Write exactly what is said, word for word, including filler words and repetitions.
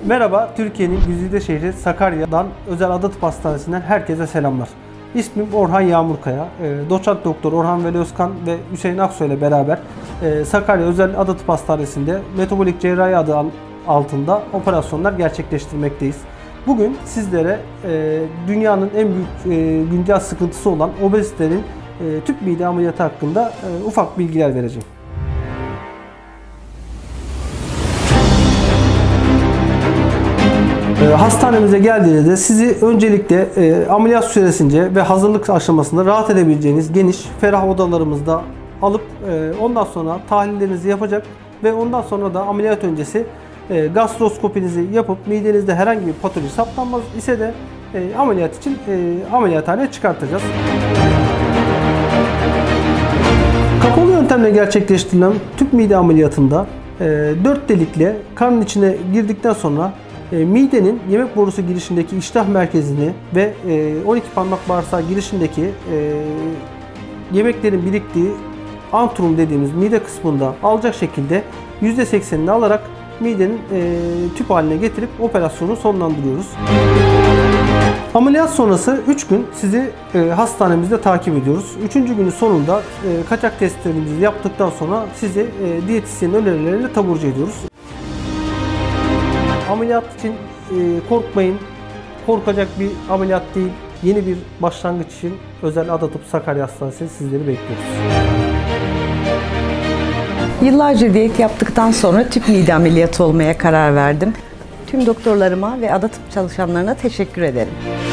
Merhaba, Türkiye'nin güzide şehri Sakarya'dan Özel Ada Tıp Hastanesi'nden herkese selamlar. İsmim Orhan Yağmurkaya. Doçent Doktor Orhan Veli Özkan ve Hüseyin Aksoy ile beraber Sakarya Özel Ada Tıp Hastanesi'nde metabolik cerrahi adı altında operasyonlar gerçekleştirmekteyiz. Bugün sizlere dünyanın en büyük güncel sıkıntısı olan obezitenin tüp mide ameliyatı hakkında ufak bilgiler vereceğim. Hastanemize geldiğinizde sizi öncelikle e, ameliyat süresince ve hazırlık aşamasında rahat edebileceğiniz geniş, ferah odalarımızda alıp e, ondan sonra tahlillerinizi yapacak ve ondan sonra da ameliyat öncesi e, gastroskopinizi yapıp midenizde herhangi bir patoloji saptanmaz ise de e, ameliyat için e, ameliyathaneye çıkartacağız. Kapalı yöntemle gerçekleştirilen tüp mide ameliyatında e, dört delikle karnın içine girdikten sonra E, midenin yemek borusu girişindeki iştah merkezini ve e, on iki parmak bağırsağı girişindeki e, yemeklerin biriktiği antrum dediğimiz mide kısmında alacak şekilde yüzde seksenini alarak midenin e, tüp haline getirip operasyonu sonlandırıyoruz. Ameliyat sonrası üç gün sizi e, hastanemizde takip ediyoruz. üçüncü günün sonunda e, kaçak testlerimizi yaptıktan sonra sizi e, diyetisyenin önerileriyle taburcu ediyoruz. Ameliyat için e, korkmayın. Korkacak bir ameliyat değil. Yeni bir başlangıç için Özel Ada Tıp Sakarya Hastanesi sizleri bekliyoruz. Yıllarca diyet yaptıktan sonra tüp mide ameliyatı olmaya karar verdim. Tüm doktorlarıma ve Ada Tıp çalışanlarına teşekkür ederim.